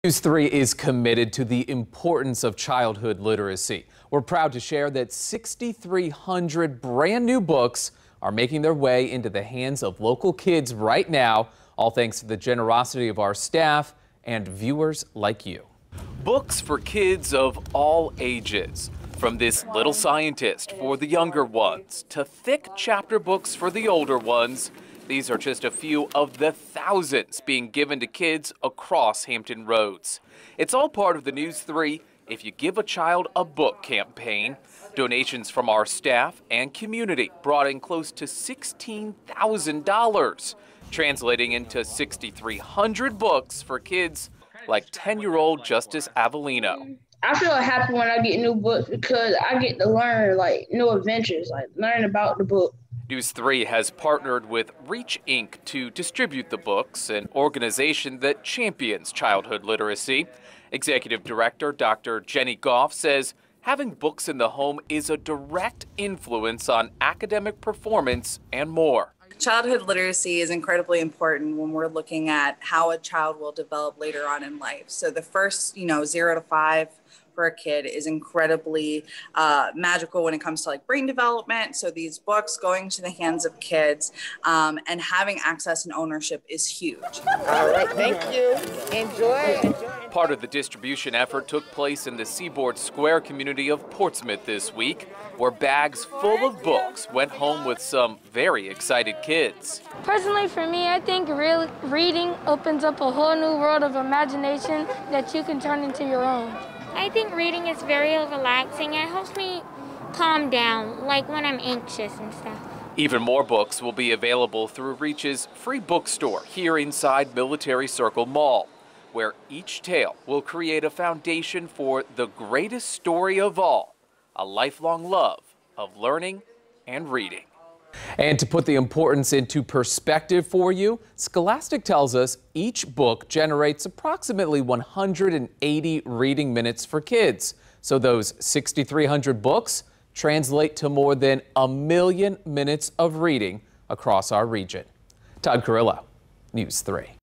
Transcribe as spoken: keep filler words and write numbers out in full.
News three is committed to the importance of childhood literacy. We're proud to share that six thousand three hundred brand new books are making their way into the hands of local kids right now, all thanks to the generosity of our staff and viewers like you. Books for kids of all ages. From this little scientist for the younger ones to thick chapter books for the older ones. These are just a few of the thousands being given to kids across Hampton Roads. It's all part of the News three If You Give a Child a Book campaign. Donations from our staff and community brought in close to sixteen thousand dollars, translating into six thousand three hundred books for kids like ten-year-old Justice Avellino. I feel happy when I get new books because I get to learn like new adventures, like learn about the book. News three has partnered with Reach Incorporated to distribute the books, an organization that champions childhood literacy. Executive Director Doctor Jenny Goff says having books in the home is a direct influence on academic performance and more. Childhood literacy is incredibly important when we're looking at how a child will develop later on in life. So the first, you know, zero to five for a kid is incredibly uh, magical when it comes to like brain development. So these books going to the hands of kids um, and having access and ownership is huge. All right, thank you. Enjoy. Enjoy. Part of the distribution effort took place in the Seaboard Square community of Portsmouth this week, where bags full of books went home with some very excited kids. Personally, for me, I think real reading opens up a whole new world of imagination that you can turn into your own. I think reading is very relaxing and it helps me calm down, like when I'm anxious and stuff. Even more books will be available through Reach's free bookstore here inside Military Circle Mall, where each tale will create a foundation for the greatest story of all, a lifelong love of learning and reading. And to put the importance into perspective for you, Scholastic tells us each book generates approximately one hundred eighty reading minutes for kids. So those six thousand three hundred books translate to more than a million minutes of reading across our region. Todd Carrillo, News three.